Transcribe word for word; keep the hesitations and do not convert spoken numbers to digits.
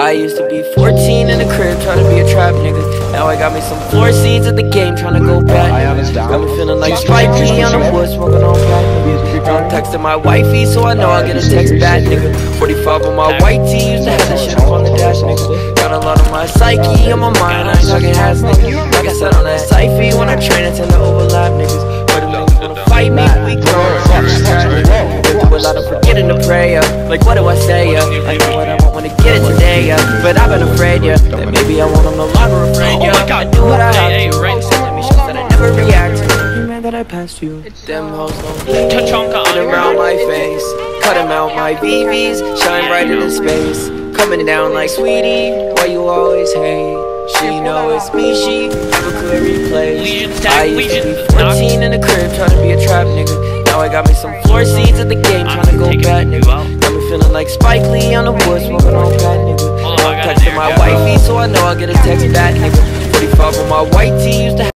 I used to be fourteen in the crib trying to be a trap nigga. Now I got me some floor seeds at the game trying to go back. Got me feeling like Spike Lee on the wood smoking on crack nigga. I'm texting my wifey so I know I'll get a text back nigga. forty-five on my white tee, used to have that shit up on the dash nigga. Got a lot of my psyche on my mind, I ain't talking ass nigga. Like I said on that Syfy, when I train I tend to overlap niggas. But them niggas wanna fight me, we grown. Been through a lot of forgetting to pray, yeah. Like what do I say, yeah? I know what I want when I get it today, yeah. But I've been afraid, yeah, that maybe I won't, I'm no longer afraid, yeah. I do what I have to, so let me show that I never react. You mad that I passed you? Them hoes don't play. Put around my face, cut him out my B Bs, shine bright in space. Coming down like sweetie, why you always hate? She know it's me, she never could replace. I used to be fourteen in the crib trying to be a trap nigga. Now I got me some floor seeds at the game trying to go back nigga. Got me feeling like Spike Lee on the wood smoking on crack nigga. I'm texting my wifey so I know I'll get a text back nigga. forty-five on my white tee, used to